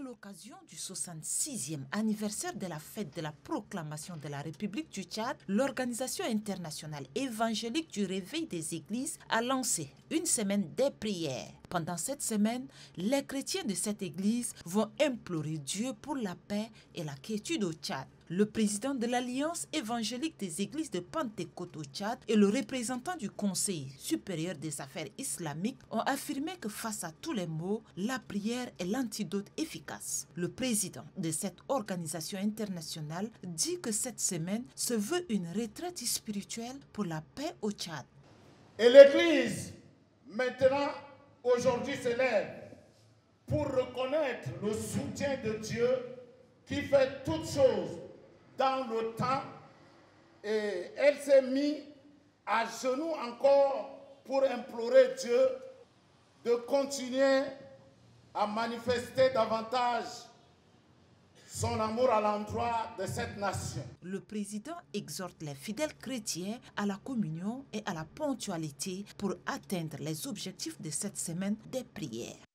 l'occasion du 66e anniversaire de la fête de la proclamation de la République du Tchad, l'Organisation internationale évangélique du réveil des églises a lancé une semaine des prières. Pendant cette semaine, les chrétiens de cette église vont implorer Dieu pour la paix et la quiétude au Tchad. Le président de l'Alliance évangélique des églises de Pentecôte au Tchad et le représentant du Conseil supérieur des affaires islamiques ont affirmé que face à tous les maux, la prière est l'antidote efficace. Le président de cette organisation internationale dit que cette semaine se veut une retraite spirituelle pour la paix au Tchad. Et l'Église, maintenant, aujourd'hui, se lève pour reconnaître le soutien de Dieu qui fait toutes choses dans le temps, et elle s'est mise à genoux encore pour implorer Dieu de continuer à manifester davantage son amour à l'endroit de cette nation. Le président exhorte les fidèles chrétiens à la communion et à la ponctualité pour atteindre les objectifs de cette semaine des prières.